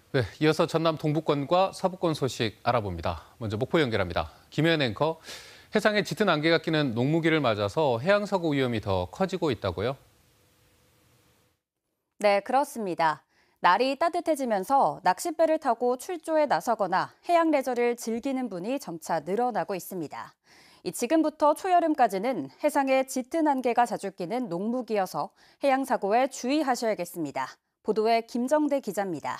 네, 이어서 전남 동부권과 서부권 소식 알아봅니다. 먼저 목포 연결합니다. 김혜연 앵커, 해상에 짙은 안개가 끼는 농무기를 맞아서 해양사고 위험이 더 커지고 있다고요? 네, 그렇습니다. 날이 따뜻해지면서 낚싯배를 타고 출조에 나서거나 해양 레저를 즐기는 분이 점차 늘어나고 있습니다. 지금부터 초여름까지는 해상에 짙은 안개가 자주 끼는 농무기여서 해양 사고에 주의하셔야겠습니다. 보도에 김정대 기자입니다.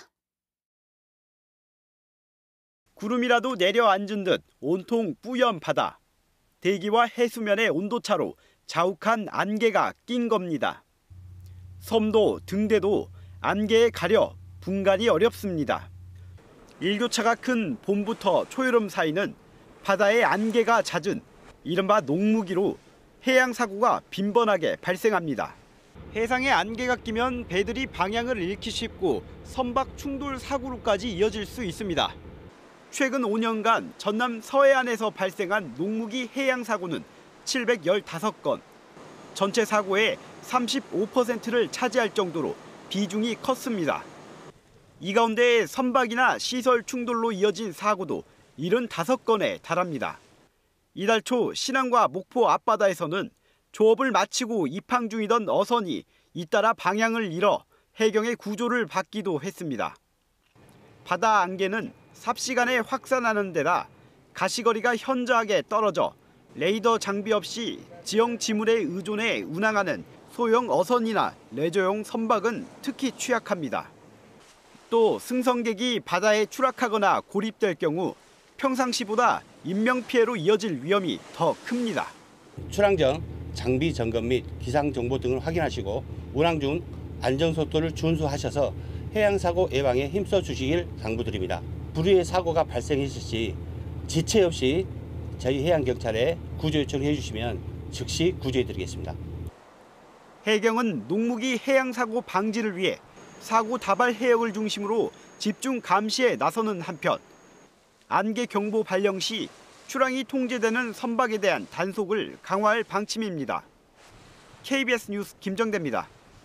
구름이라도 내려앉은 듯 온통 뿌연 바다. 대기와 해수면의 온도차로 자욱한 안개가 낀 겁니다. 섬도 등대도 안개에 가려 분간이 어렵습니다. 일교차가 큰 봄부터 초여름 사이는 바다에 안개가 잦은 이른바 농무기로 해양 사고가 빈번하게 발생합니다. 해상에 안개가 끼면 배들이 방향을 잃기 쉽고 선박 충돌 사고로까지 이어질 수 있습니다. 최근 5년간 전남 서해안에서 발생한 농무기 해양 사고는 715건, 전체 사고의 35%를 차지할 정도로 비중이 컸습니다. 이 가운데 선박이나 시설 충돌로 이어진 사고도 75건에 달합니다. 이달 초 신안과 목포 앞바다에서는 조업을 마치고 입항 중이던 어선이 잇따라 방향을 잃어 해경의 구조를 받기도 했습니다. 바다 안개는 삽시간에 확산하는 데다 가시거리가 현저하게 떨어져 레이더 장비 없이 지형 지물에 의존해 운항하는 소형 어선이나 레저용 선박은 특히 취약합니다. 또 승선객이 바다에 추락하거나 고립될 경우 평상시보다 인명피해로 이어질 위험이 더 큽니다. 출항 전 장비 점검 및 기상 정보 등을 확인하시고 운항 중 안전속도를 준수하셔서 해양사고 예방에 힘써 주시길 당부드립니다. 불의의 사고가 발생했을 시 지체 없이 저희 해양경찰에 구조 요청해 주시면 즉시 구조해 드리겠습니다. 해경은 농무기 해양사고 방지를 위해 사고 다발 해역을 중심으로 집중 감시에 나서는 한편 안개 경보 발령 시 출항이 통제되는 선박에 대한 단속을 강화할 방침입니다. KBS 뉴스 김정대입니다.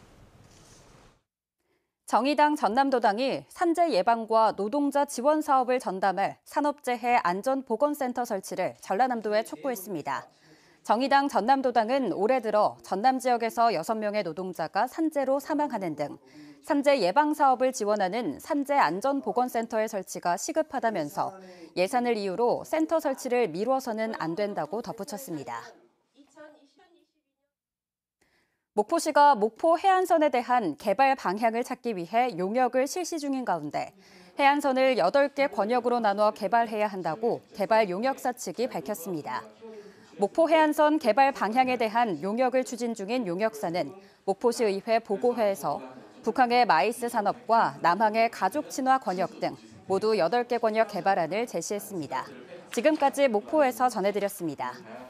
정의당 전남도당이 산재 예방과 노동자 지원 사업을 전담할 산업재해 안전보건센터 설치를 전라남도에 촉구했습니다. 정의당 전남도당은 올해 들어 전남 지역에서 6명의 노동자가 산재로 사망하는 등 산재 예방 사업을 지원하는 산재 안전보건센터의 설치가 시급하다면서 예산을 이유로 센터 설치를 미뤄서는 안 된다고 덧붙였습니다. 목포시가 목포 해안선에 대한 개발 방향을 찾기 위해 용역을 실시 중인 가운데 해안선을 8개 권역으로 나눠 개발해야 한다고 개발 용역사 측이 밝혔습니다. 목포 해안선 개발 방향에 대한 용역을 추진 중인 용역사는 목포시 의회 보고회에서 북항의 마이스 산업과 남항의 가족 친화 권역 등 모두 8개 권역 개발안을 제시했습니다. 지금까지 목포에서 전해드렸습니다.